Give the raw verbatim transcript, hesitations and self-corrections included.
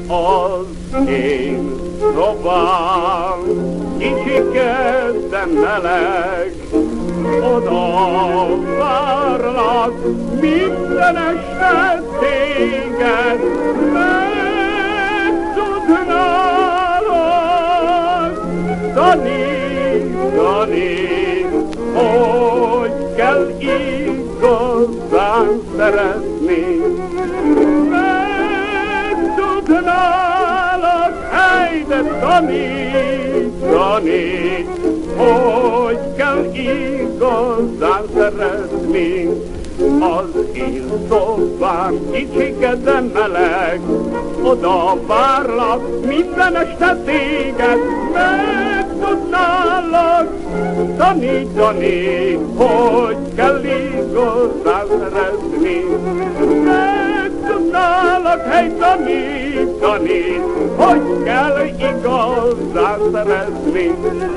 Az én szobám kicsike, de meleg, oda várlak minden este téged, megtudnálak, Dani, Dani, hogy kell igazán szeretni. Megtudnálak, hely, de Dani, Dani, hogy kell igazán szeretni. Az én szobám kicsike, de meleg, oda várlak minden este téged, megtudnálak, Dani, Dani, hogy kell igazán szeretni. Megtudnálak, hely, Dani, Dani, hogy kell igazán szeretni.